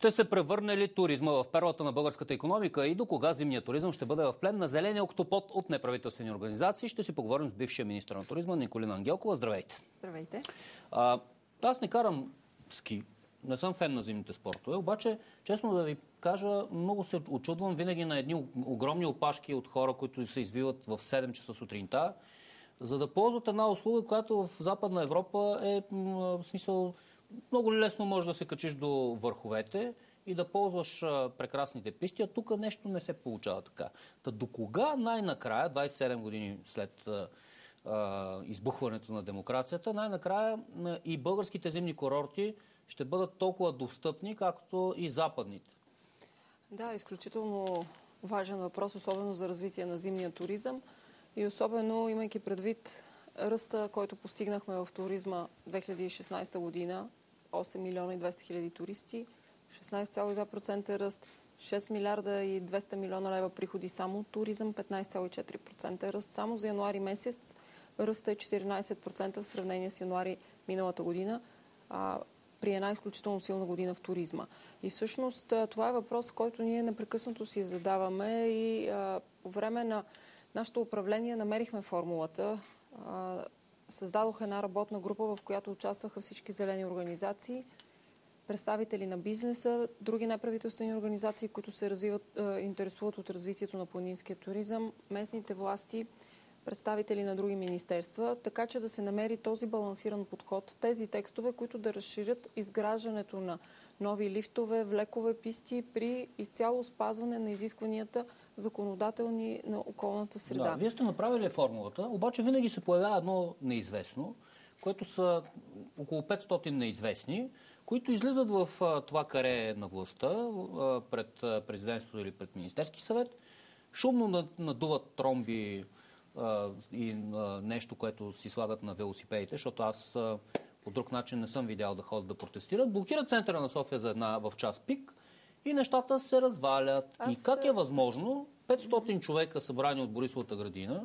Ще се превърне ли туризма в перлата на българската икономика и до кога зимният туризъм ще бъде в плен на зеления октопод от неправителствени организации? Ще си поговорим с бившия министър на туризма Николина Ангелкова. Здравейте! Здравейте! Аз не карам ски, не съм фен на зимните спортове, обаче, честно да ви кажа, много се очудвам винаги на едни огромни опашки от хора, които се извиват в 7 часа сутринта, за да ползват една услуга, която в Западна Европа е в смисъл много лесно може да се качиш до върховете и да ползваш прекрасните писти, а тук нещо не се получава така. Та до кога най-накрая, 27 години след избухването на демокрацията, най-накрая и българските зимни курорти ще бъдат толкова достъпни, както и западните? Да, изключително важен въпрос, особено за развитие на зимния туризъм и особено имайки предвид ръста, който постигнахме в туризма 2016 година, 8 милиона и 200 хиляди туристи, 16,2% ръст, 6 милиарда и 200 милиона лева приходи само от туризъм, 15,4% ръст. Само за януари месец ръста е 14% в сравнение с януари миналата година, при една изключително силна година в туризма. И всъщност това е въпрос, който ние непрекъснато си задаваме и по време на нашето управление намерихме формулата. Създадох една работна група, в която участваха всички зелени организации, представители на бизнеса, други неправителствени организации, които се интересуват от развитието на планинския туризъм, местните власти, представители на други министерства, така че да се намери този балансиран подход, тези текстове, които да разширят изграждането на нови лифтове, влекове, писти при изцяло спазване на изискванията законодателни на околната среда. Да, вие сте направили формулата, обаче винаги се появява едно неизвестно, което са около 500 неизвестни, които излизат в това каре на властта пред президентството или пред Министерски съвет, шумно надуват тромби и нещо, което си слагат на велосипедите, защото аз по друг начин не съм видял да ходят да протестират. Блокират центъра на София за в час пик и нещата се развалят. И как е възможно 500 човека събрани от Борисовата градина,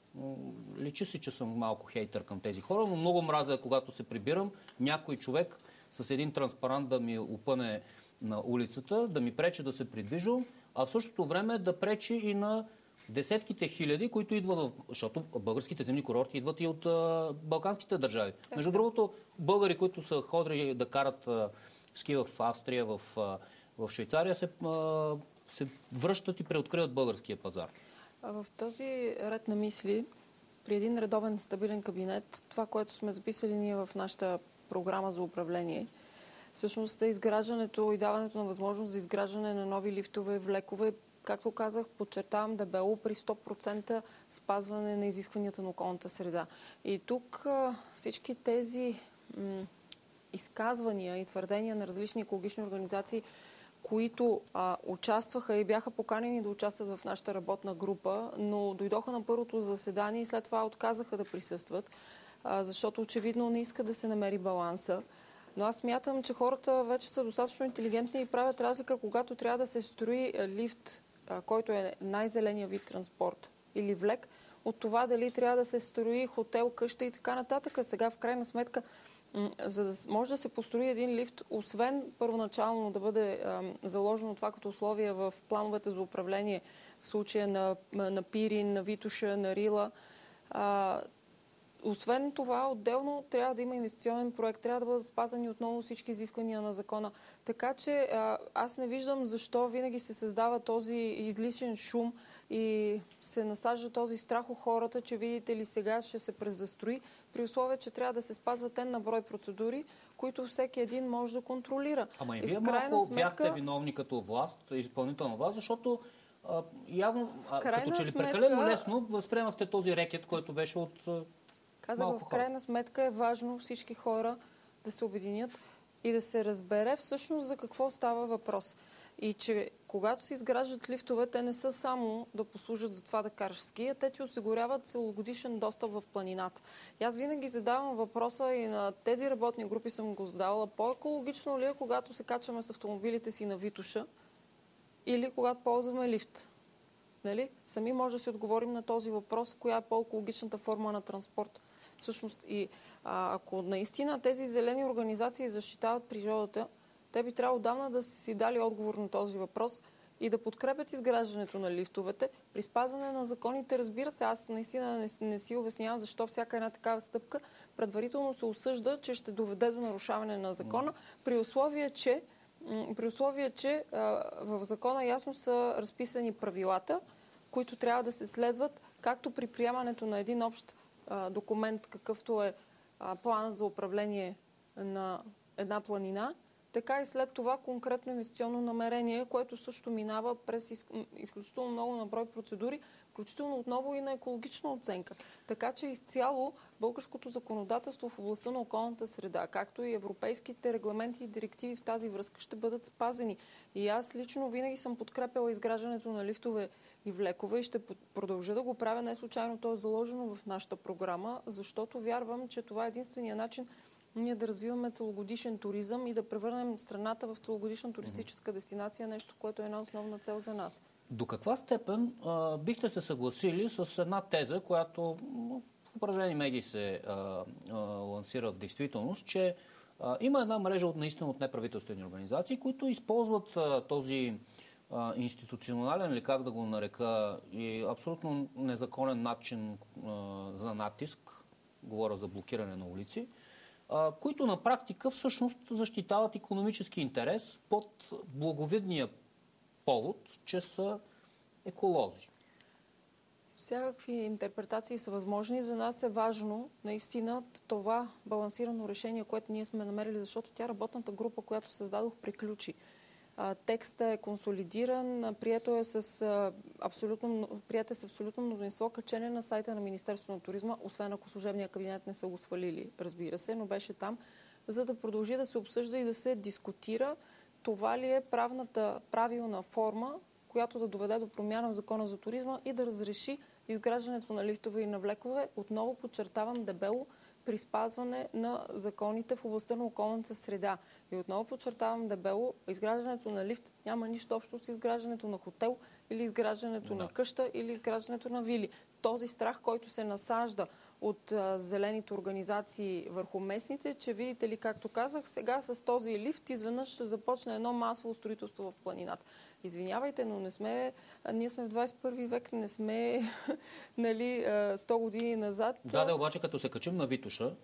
личи си, че съм малко хейтър към тези хора, но много мразя, когато се прибирам, някой човек с един транспарант да ми опъне на улицата, да ми пречи да се придвижвам, а в същото време да пречи и на десетките хиляди, които идват, защото българските зимни курорти идват и от балканските държави. Между другото, българи, които са ходили да карат ски в Австрия, в Швейцария, се връщат и преоткриват българския пазар. В този ред на мисли, при един редовен стабилен кабинет, това, което сме записали ние в нашата програма за управление, всъщност е изграждането и даването на възможност за изграждане на нови лифтове, влекове, както казах, подчертавам дебело, при 100% спазване на изискванията на околната среда. И тук всички тези изказвания и твърдения на различни екологични организации, които участваха и бяха поканени да участват в нашата работна група, но дойдоха на първото заседание и след това отказаха да присъстват, защото очевидно не иска да се намери баланса. Но аз смятам, че хората вече са достатъчно интелигентни и правят разлика, когато трябва да се строи лифт, който е най-зеления вид транспорт, или влек, от това дали трябва да се строи хотел, къща и така нататък. Сега в крайна сметка, за да може да се построи един лифт, освен първоначално да бъде заложено това като условие в плановете за управление, в случая на Пирин, на Витоша, на Рила, освен това, отделно трябва да има инвестиционен проект, трябва да бъдат спазани отново всички изисквания на закона. Така че аз не виждам защо винаги се създава този излишен шум и се насажда този страх у хората, че видите ли сега ще се презастрои, при условие, че трябва да се спазват на брой процедури, които всеки един може да контролира. Ама и вие малко бяхте виновни като власт, изпълнителна власт, защото явно, като че ли прекалено лесно възприемахте този рекет, който беше от казах, в крайна сметка е важно всички хора да се обединят и да се разбере всъщност за какво става въпрос. И че когато се изграждат лифтове, те не са само да послужат за това да караш ски, а те ти осигуряват целогодишен достъп в планината. И аз винаги задавам въпроса и на тези работни групи съм го задавала. По-екологично ли е, когато се качваме с автомобилите си на Витоша или когато ползваме лифт? Нали? Сами може да си отговорим на този въпрос, коя е по-екологичната форма на транспорт. Всъщност и ако наистина тези зелени организации защитават природата, те би трябвало отдавна да са си дали отговор на този въпрос и да подкрепят изграждането на лифтовете при спазване на законите. Разбира се, аз наистина не си обяснявам защо всяка една такава стъпка предварително се осъжда, че ще доведе до нарушаване на закона, при условие, че в закона ясно са разписани правилата, които трябва да се следват, както при приемането на един общ документ, какъвто е план за управление на една планина, така и след това конкретно инвестиционно намерение, което също минава през изключително много наброй процедури, включително отново и на екологична оценка. Така че изцяло българското законодателство в областта на околната среда, както и европейските регламенти и директиви в тази връзка ще бъдат спазени. И аз лично винаги съм подкрепила изграждането на лифтове и влекове и ще продължа да го правя. Не случайно то е заложено в нашата програма, защото вярвам, че това е единствения начин ние да развиваме целогодишен туризъм и да превърнем страната в целогодишна туристическа дестинация, нещо, което е една основна цел за нас. До каква степен бихте се съгласили с една теза, която в определени медии се лансира в действителност, че има една мрежа наистина от неправителствени организации, които използват този институционален, или как да го нарека, и абсолютно незаконен начин за натиск, говоря за блокиране на улици, които на практика всъщност защитават икономически интерес под благовидния повод, че са еколози. Всякакви интерпретации са възможни. За нас е важно наистина това балансирано решение, което ние сме намерили, защото работната група, която създадох, приключи. Текстът е консолидиран, прият е с абсолютно мнозинство, качене на сайта на Министерството на туризма, освен ако служебния кабинет не са го свалили, разбира се, но беше там, за да продължи да се обсъжда и да се дискутира това ли е правилна форма, която да доведе до промяна в Закона за туризма и да разреши изграждането на лифтове и на влекове. Отново подчертавам дебело, при спазване на законите в областта на околната среда. И отново подчертавам дебело, изграждането на лифт няма нищо общо с изграждането на хотел или изграждането на къща или изграждането на вили. Този страх, който се насажда от зелените организации върху местните, че видите ли, както казах, сега с този лифт изведнъж ще започне едно масово строителство в планината. Извинявайте, но ние сме в 21 век, не сме 100 години назад. Да, обаче като се качим на Витоша,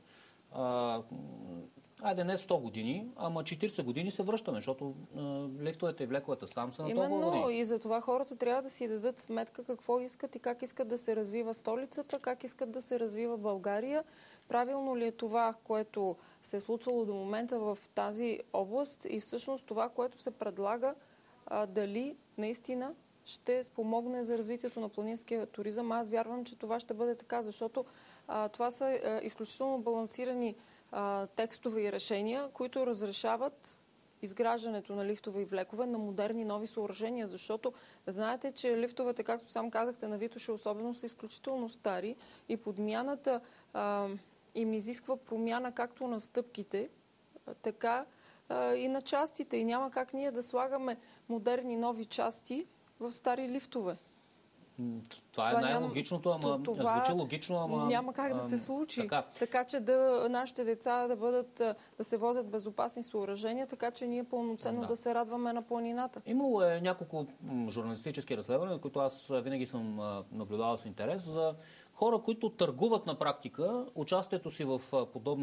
айде не 100 години, ама 40 години се връщаме, защото лифтовете и влековете там са на толкова години. Именно, и за това хората трябва да си дадат сметка какво искат и как искат да се развива столицата, как искат да се развива България. Правилно ли е това, което се е случвало до момента в тази област и всъщност това, което се предлага, дали наистина ще спомогне за развитието на планинския туризъм. Аз вярвам, че това ще бъде така, защото това са изключително балансирани текстове и решения, които разрешават изграждането на лифтове и влекове на модерни нови съоръжения, защото знаете, че лифтовете, както сам казахте, на Витоша особено са изключително стари и подмяната им изисква промяна както на стъпките, така и на частите. И няма как ние да слагаме модерни нови части в стари лифтове. Това е най-логичното, ама звучи логично, ама няма как да се случи. Така че нашите деца да се возят безопасни съоръжения, така че ние пълноценно да се радваме на планината. Имало е няколко журналистически разследвания, които аз винаги съм наблюдавал с интерес, за хора, които търгуват на практика участието си в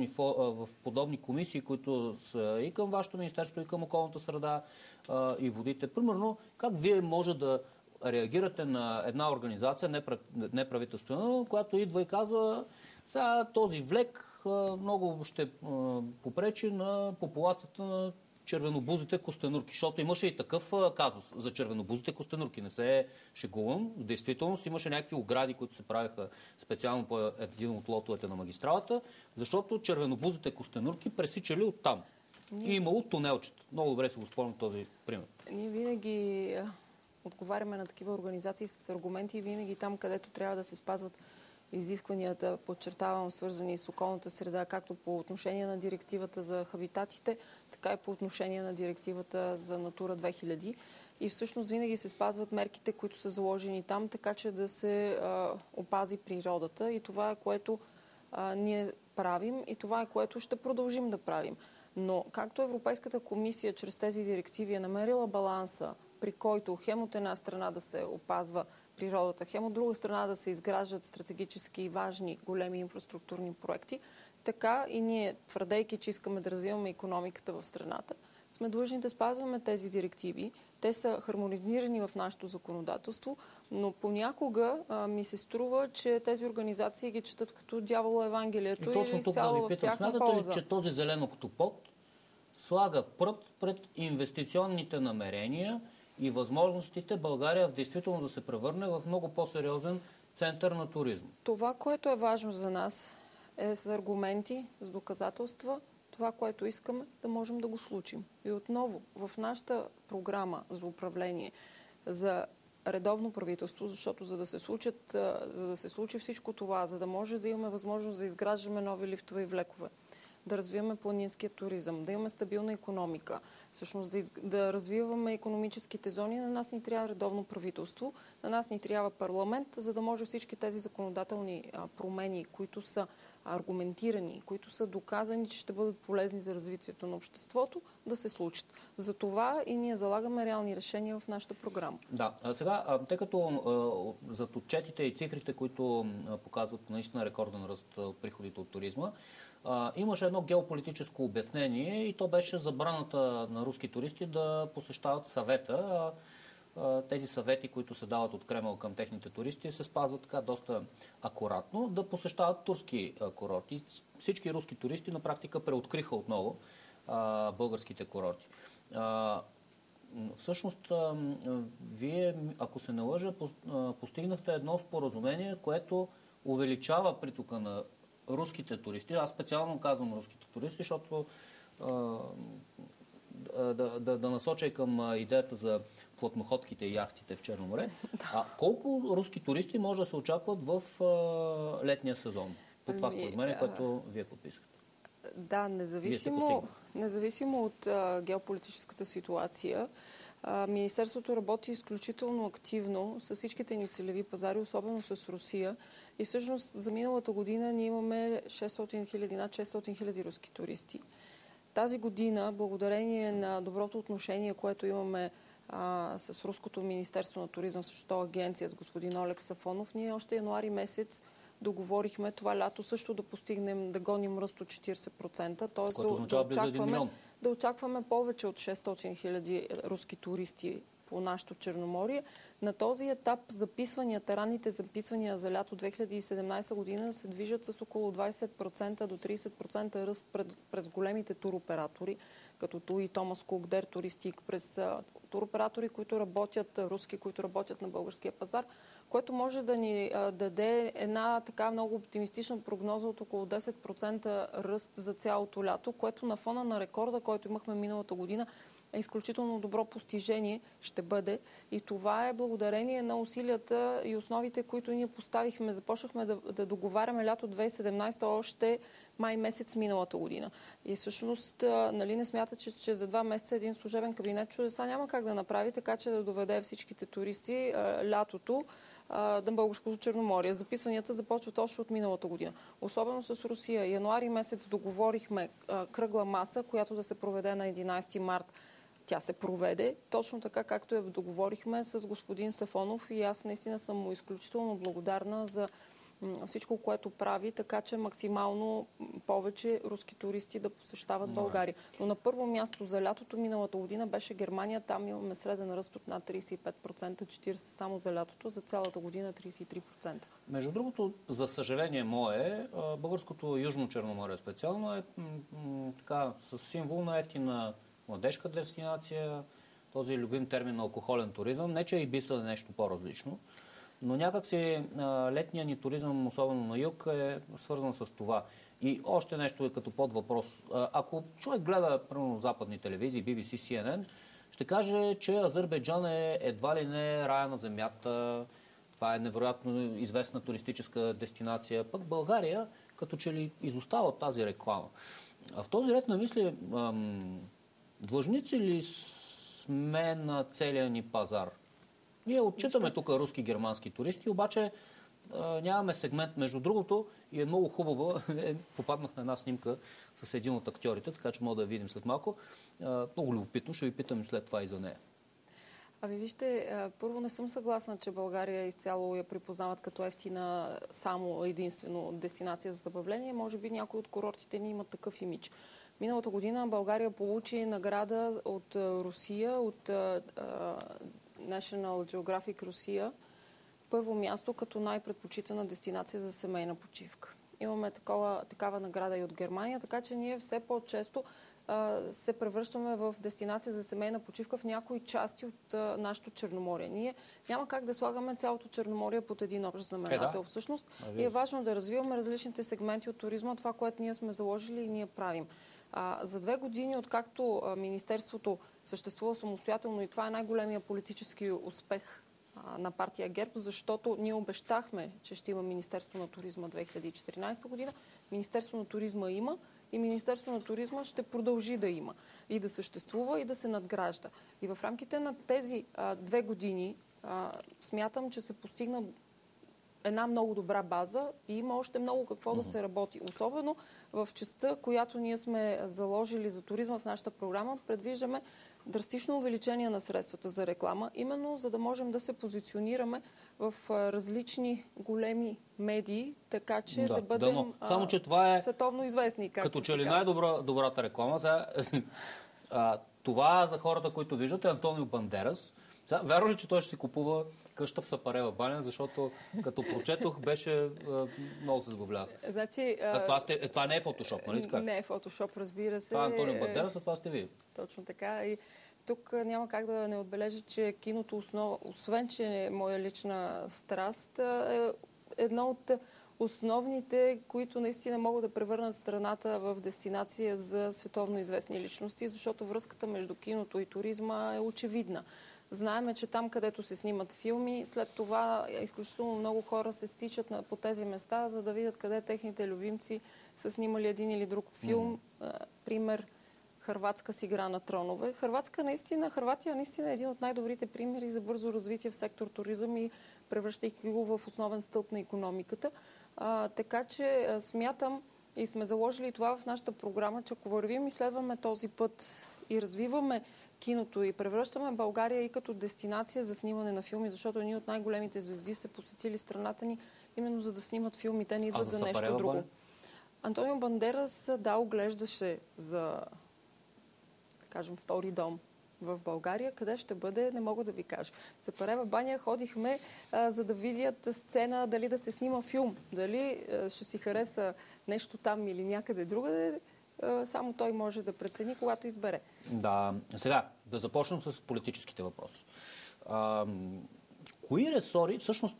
подобни комисии, които са и към вашето министерство, и към околната среда и водите. Примерно, как вие може да реагирате на една организация, неправителствена, която идва и казва, сега този влек много ще попречи на популацията на червенобузите костенурки, защото имаше и такъв казус за червенобузите костенурки. Не се шегувам. В действителност имаше някакви огради, които се правиха специално по един от лотовете на магистралата, защото червенобузите костенурки пресичали оттам. И имало тунелчета. Много добре си го спомням този пример. Ние винаги отговаряме на такива организации с аргументи и винаги там, където трябва да се спазват изискванията, подчертавам, свързани с околната среда, както по отношение на директивата за хабитатите, така и по отношение на директивата за Натура 2000. И всъщност винаги се спазват мерките, които са заложени там, така че да се опази природата. И това е което ние правим и това е което ще продължим да правим. Но както Европейската комисия чрез тези директиви е намерила баланса, при който хем от една страна да се опазва природата, хем от друга страна да се изграждат стратегически и важни големи инфраструктурни проекти, така и ние, твърдейки, че искаме да развиваме икономиката в страната, сме длъжни да спазваме тези директиви. Те са хармонизирани в нашето законодателство, но понякога ми се струва, че тези организации ги четат като дявола Евангелието и точно тук да ви питам, смятате ли, че този зелен октопод слага прът пред инвестиционните намерения и възможностите България в действително да се превърне в много по-сериозен център на туризма? Това, което е важно за нас, е с аргументи, с доказателства, това, което искаме, да можем да го случим. И отново, в нашата програма за управление, за редовно правителство, защото за да се случи всичко това, за да може да имаме възможност да изграждаме нови лифтове и влекове, да развиваме планинския туризъм, да имаме стабилна икономика, всъщност да развиваме икономическите зони, на нас ни трябва редовно правителство, на нас ни трябва парламент, за да може всички тези законодателни промени, които са аргументирани, които са доказани, че ще бъдат полезни за развитието на обществото, да се случат. За това и ние залагаме реални решения в нашата програма. Да, сега, тъй като зад отчетите и цифрите, които показват наистина рекорден ръст от приходите от туризма, имаше едно геополитическо обяснение и то беше забраната на руски туристи да посещават съвета. Тези съвети, които се дават от Кремъл към техните туристи, се спазват така доста акуратно, да посещават турски курорти. Всички руски туристи на практика преоткриха отново българските курорти. Всъщност, вие, ако се не лъжа, постигнахте едно споразумение, което увеличава притока на руските туристи. Аз специално казвам руските туристи, защото да насоча и към идеята за платноходките и яхтите в Черно море. Колко руски туристи може да се очакват в летния сезон? По това споразумение, което вие подписахте. Да, независимо от геополитическата ситуация, Министерството работи изключително активно с всичките ни целеви пазари, особено с Русия. И всъщност за миналата година ние имаме над 600 хиляди руски туристи. Тази година, благодарение на доброто отношение, което имаме с Руското Министерство на туризъм, също агенция с господин Олег Сафонов, ние още януари месец договорихме това лято също да постигнем, да гоним ръст от 40%. Т.е. да очакваме повече от 600 хиляди руски туристи по нашото Черноморие. На този етап ранните записвания за лято 2017 година се движат с около 20% до 30% ръст през големите туроператори, като TUI, Томас Кук, Дер Туристик, през туроператори, които работят, руски, които работят на българския пазар, което може да ни даде една така много оптимистична прогноза от около 10% ръст за цялото лято, което на фона на рекорда, който имахме миналата година, е изключително добро постижение ще бъде. И това е благодарение на усилията и основите, които ние поставихме. Започнахме да договаряме лято 2017 още май месец миналата година. И всъщност, не смята, че за 2 месеца един служебен кабинет чудеса няма как да направи, така че да доведе всичките туристи лятото на българското Черноморие. Записванията започват още от миналата година. Особено с Русия. Януари месец договорихме кръгла маса, която да се проведе на 11 март. Тя се проведе точно така, както я договорихме с господин Сафонов и аз наистина съм му изключително благодарна за всичко, което прави, така че максимално повече руски туристи да посещават България. Но на първо място за лятото миналата година беше Германия. Там имаме среден ръст от над 35%, 40% само за лятото, за цялата година 33%. Между другото, за съжаление мое, българското Южно Черноморие специално е така с символ на ефтина младежка дестинация, този любим термин на алкохолен туризъм. Не, че Ибиса е нещо по-различно, но някакси летния ни туризъм, особено на юг, е свързан с това. И още нещо е като подвъпрос. Ако човек гледа, примерно, западни телевизии, BBC, CNN, ще каже, че Азербайджан е едва ли не рая на земята. Това е невероятно известна туристическа дестинация. Пък България, като че ли изостава от тази реклама. В този ред на мисли, длъжници ли сме на целия ни пазар? Ние отчитаме тук руски, германски туристи, обаче нямаме сегмент. Между другото, и е много хубаво, попаднах на една снимка с един от актьорите, така че мога да я видим след малко. Много любопитно, ще ви питам след това и за нея. Ами вижте, първо не съм съгласна, че България изцяло я припознават като ефтина само единствено дестинация за забавление. Може би някои от курортите ни имат такъв имидж. Миналата година България получи награда от Русия, от National Geographic Русия, първо място като най-предпочитана дестинация за семейна почивка. Имаме такава награда и от Германия, така че ние все по-често се превръщаме в дестинация за семейна почивка в някои части от нашето Черноморие. Ние няма как да слагаме цялото Черноморие под един общ знаменател всъщност. И е важно да развиваме различните сегменти от туризма, това, което ние сме заложили и ние правим. За 2 години, откакто Министерството съществува самостоятелно, и това е най-големия политически успех на партия ГЕРБ, защото ние обещахме, че ще има Министерство на туризма 2014 година. Министерство на туризма има и Министерство на туризма ще продължи да има и да съществува и да се надгражда. И в рамките на тези 2 години смятам, че се постигна една много добра база и има още много какво да се работи. Особено в частта, която ние сме заложили за туризма в нашата програма, предвиждаме драстично увеличение на средствата за реклама, именно за да можем да се позиционираме в различни големи медии, така че да бъдем само, че това е световно известни. Като че ли най-добрата реклама. Това за хората, които виждат, е Антонио Бандерас. Вярно ли, че той ще си купува къща в Сапарева баня, защото като прочетох, беше много се забавлява. Значи, това не е фотошоп, нали така? Не е фотошоп, разбира се. Това е Антонио Бандерас, а това сте вие. Точно така. И тук няма как да не отбележа, че киното, освен че е моя лична страст, е едно от основните, които наистина могат да превърнат страната в дестинация за световно известни личности, защото връзката между киното и туризма е очевидна. Знаеме, че там, където се снимат филми, след това изключително много хора се стичат по тези места, за да видят къде техните любимци са снимали един или друг филм. Пример, Хърватска с игра на тронове. Хърватия наистина е един от най-добрите примери за бързо развитие в сектор туризъм и превръщайки го в основен стълб на икономиката. Така че смятам и сме заложили това в нашата програма, че ако вървим и следваме този път и развиваме киното и превръщаме България и като дестинация за снимане на филми, защото едни от най-големите звезди са посетили страната ни именно за да снимат филми. Те не идват за нещо друго. Антонио Бандерас, оглеждаше за, да кажем, втори дом в България. Къде ще бъде, не мога да ви кажа. За Парева баня ходихме, за да видят сцена, дали да се снима филм. Дали ще си хареса нещо там или някъде другаде. Само той може да прецени, когато избере. Да, сега да започнем с политическите въпроси. Кои ресори, всъщност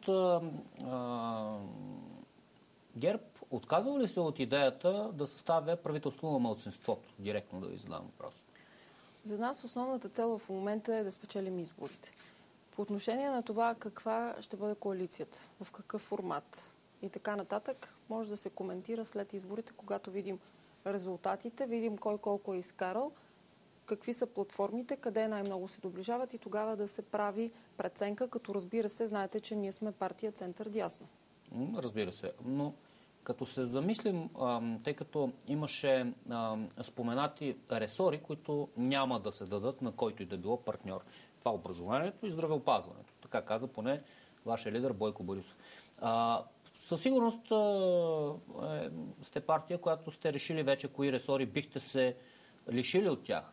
ГЕРБ отказва ли се от идеята да съставя правителство на малцинството? Директно да ви задам въпрос. За нас основната цел в момента е да спечелим изборите. По отношение на това каква ще бъде коалицията, в какъв формат и така нататък, може да се коментира след изборите, когато видим резултатите, видим кой колко е изкарал, какви са платформите, къде най-много се доближават и тогава да се прави преценка, като разбира се, знаете, че ние сме партия център-дясно. Разбира се, но като се замислим, тъй като имаше споменати ресори, които няма да се дадат на който и да било партньор. Това образованието и здравеопазването. Така каза поне вашия лидер Бойко Борисов. Със сигурност сте партия, която сте решили вече кои ресори бихте се лишили от тях.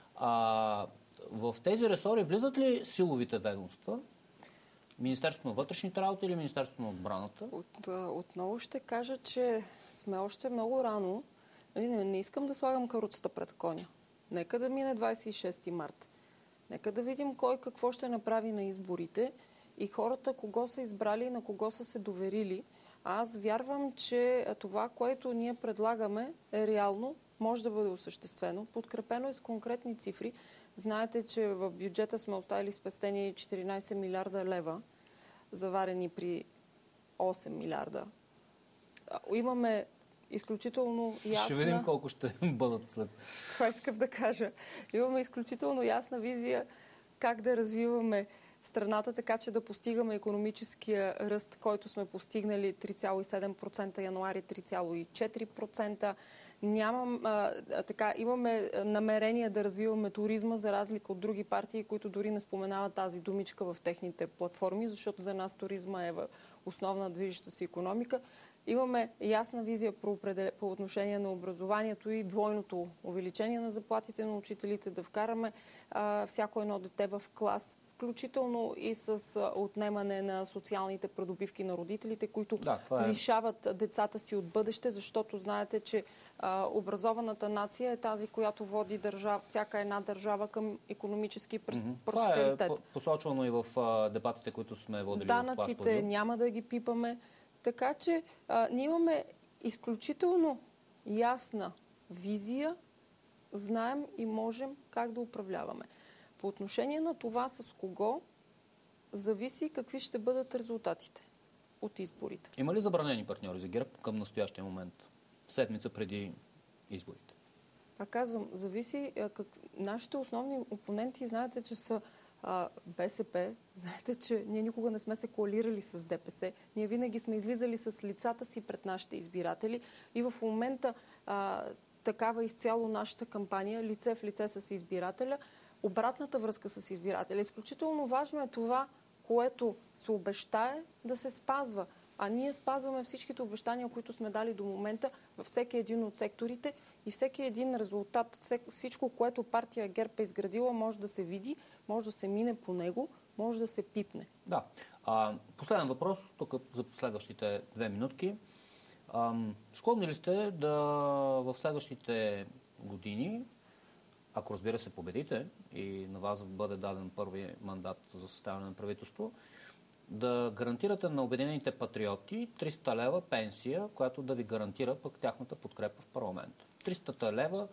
В тези ресори влизат ли силовите ведомства? Министерството на вътрешните работи или Министерството на отбраната? Отново ще кажа, че сме още много рано. Не искам да слагам каруцата пред коня. Нека да мине 26 март. Нека да видим кой какво ще направи на изборите и хората кого са избрали и на кого са се доверили. Аз вярвам, че това, което ние предлагаме, е реално, може да бъде осъществено, подкрепено е с конкретни цифри. Знаете, че в бюджета сме оставили спестени 14 милиарда лева, заварени при 8 милиарда. Имаме изключително ясна... Ще видим колко ще бъдат след. Това искам да кажа. Имаме изключително ясна визия как да развиваме страната, така че да постигаме икономическия ръст, който сме постигнали 3,7%, януари 3,4%. Имаме намерение да развиваме туризма, за разлика от други партии, които дори не споменават тази думичка в техните платформи, защото за нас туризма е основна движеща се икономика. Имаме ясна визия по отношение на образованието и двойното увеличение на заплатите на учителите, да вкараме всяко едно дете в клас, включително и с отнемане на социалните придобивки на родителите, които лишават децата си от бъдеще, защото знаете, че образованата нация е тази, която води всяка една държава към икономически просперитет. Това е посочвано и в дебатите, които сме водили в това студио. Данъците няма да ги пипаме. Така че ние имаме изключително ясна визия, знаем и можем как да управляваме. По отношение на това с кого, зависи какви ще бъдат резултатите от изборите. Има ли забранени партньори за ГЕРБ към настоящия момент, седмица преди изборите? Пак казвам, зависи. Нашите основни опоненти, знаете, че са БСП. Знаете, че ние никога не сме се коалирали с ДПС. Ние винаги сме излизали с лицата си пред нашите избиратели и в момента такава изцяло нашата кампания, лице в лице с избирателя, обратната връзка с избирателя. Изключително важно е това, което се обещае, да се спазва. А ние спазваме всичките обещания, които сме дали до момента във всеки един от секторите и всеки един резултат, всичко, което партия ГЕРБ е изградила, може да се види, може да се мине по него, може да се пипне. Да. Последен въпрос, тук за следващите 2 минутки. Склонни ли сте да в следващите години, ако разбира се победите и на вас бъде даден първи мандат за съставяне на правителство, да гарантирате на Обединените патриоти 300 лева пенсия, която да ви гарантира пък тяхната подкрепа в парламент? 300 лева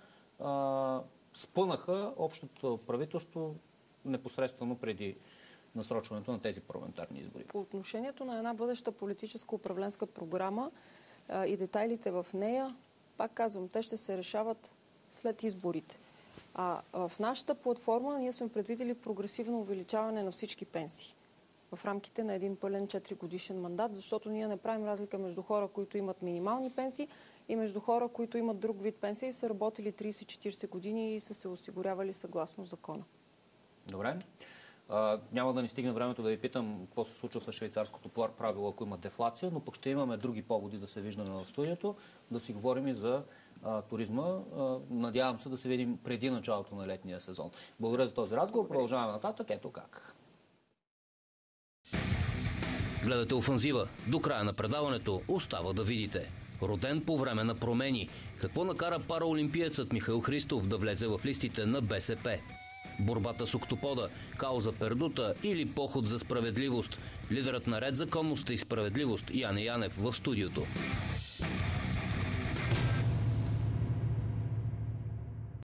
спънаха общото правителство непосредствено преди насрочването на тези парламентарни избори. По отношението на една бъдеща политическа управленска програма и детайлите в нея, пак казвам, те ще се решават след изборите. В нашата платформа ние сме предвидели прогресивно увеличаване на всички пенсии в рамките на един пълен 4-годишен мандат, защото ние не правим разлика между хора, които имат минимални пенсии и между хора, които имат друг вид пенсии и са работили 30-40 години и са се осигурявали съгласно закона. Добре. Няма да ни стигне времето да ви питам какво се случва с швейцарското правило, ако има дефлация, но пък ще имаме други поводи да се виждаме в студиото, да си говорим и за туризма. Надявам се да се видим преди началото на летния сезон. Благодаря за този разговор. Продължаваме нататък. Ето как. Гледате Офанзива. До края на предаването остава да видите. Роден по време на промени. Какво накара параолимпиецът Михаил Христов да влезе в листите на БСП? Борбата с октопода, кауза пердута или поход за справедливост? Лидерът на Ред, законност и справедливост Яне Янев в студиото.